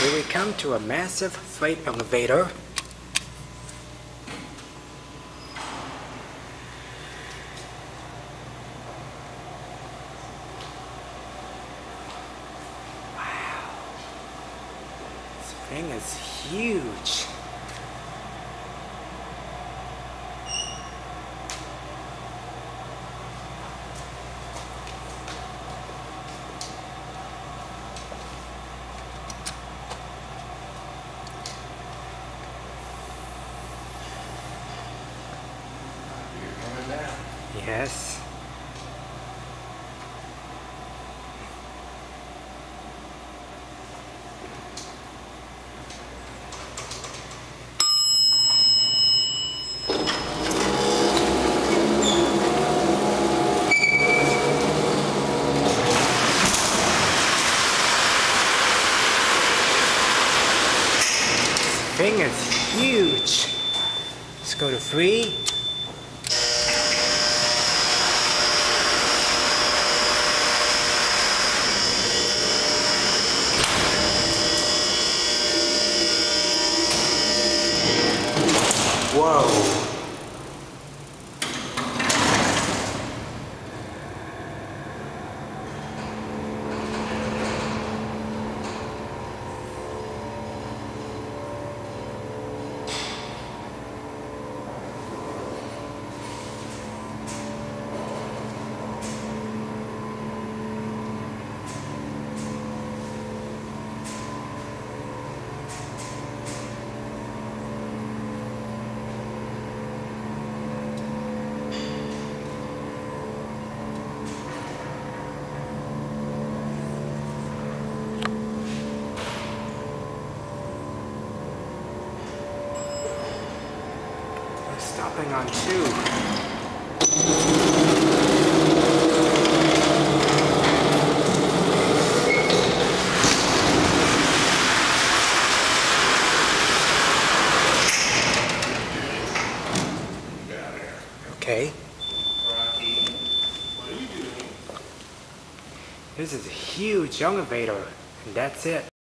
Here we come to a massive freight elevator. Wow. This thing is huge. Yes. This thing is huge. Let's go to 3. Whoa. Stopping on 2. Okay. This is a huge elevator, and that's it.